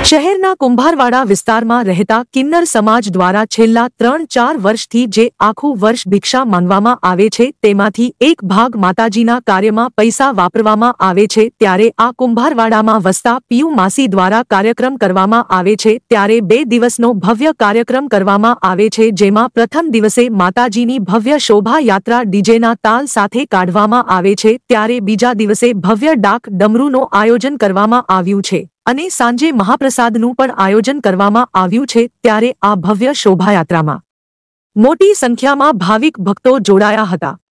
શહેરના કુંભારવાડા વિસ્તારમાં રહેતા કિન્નર સમાજ દ્વારા છેલ્લા 3-4 વર્ષથી જે આખું વર્ષ ભિક્ષા માંગવામાં આવે છે તેમાંથી એક ભાગ માતાજીના કાર્યમાં પૈસા વાપરવામાં આવે છે ત્યારે આ કુંભારવાડામાં વસતા પિયુ માસી દ્વારા કાર્યક્રમ કરવામાં આવે છે ત્યારે 2 દિવસનો ભવ્ય કાર્યક્રમ કરવામાં આવે છે જેમાં પ્રથમ દિવસે માતાજીની ભવ્ય શોભાયાત્રા ડીજેના તાલ સાથે કાઢવામાં આવે છે ત્યારે બીજા દિવસે ભવ્ય ડાક ડમરૂનું આયોજન કરવામાં આવ્યું છે અને સાંજે મહાપ્રસાદનું પણ આયોજન કરવામાં આવ્યું છે ત્યારે આ ભવ્ય શોભાયાત્રામાં મોટી સંખ્યામાં ભાવિક ભક્તો જોડાયા હતા।